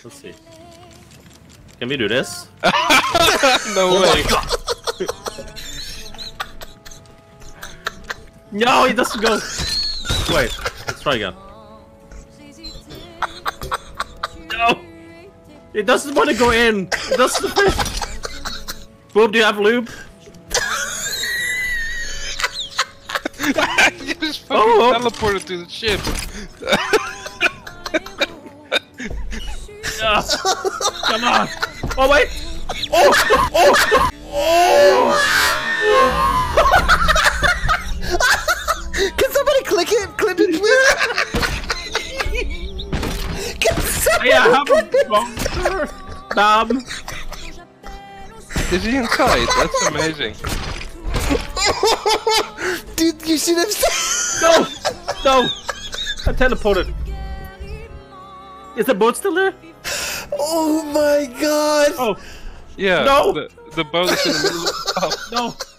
Let's see. Can we do this? No way. No, it doesn't go. Wait, let's try again. No, it doesn't want to go in. It doesn't fit. Bob, do you have lube? You just fucking teleported to the ship. Come on. Oh wait. Oh. Oh. Oh. Can somebody click it? Clip it, please. Can somebody clip it? Damn. Is he inside? That's amazing. Dude, you should have said. No. No. I teleported. Is the boat still there? Oh my god. Oh. Yeah. No. The boat is in the middle of the No.